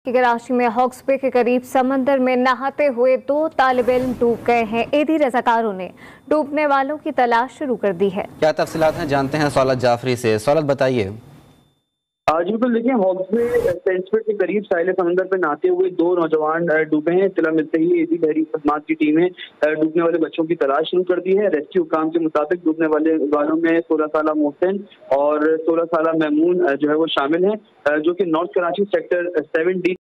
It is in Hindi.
कराची में हॉक्स बे के करीब समंदर में नहाते हुए 2 तालिब इल्म डूब गए हैं। एडी रजाकारों ने डूबने वालों की तलाश शुरू कर दी है। क्या तफसीलात हैं, जानते हैं सौलत जाफरी से। सौलत बताइए। जी बिल्कुल, देखिए हॉक्स बे सेंचुरी के करीब साहिल समंदर पर नहाते हुए 2 नौजवान डूबे हैं। इत्तला मिलते ही एडी बहरी खदमात की टीमें डूबने वाले बच्चों की तलाश शुरू कर दी है। रेस्क्यू काम के मुताबिक डूबने वालों में 16 साल मोहसिन और 16 साल महमून जो है वो शामिल हैं, जो कि नॉर्थ कराची सेक्टर 7D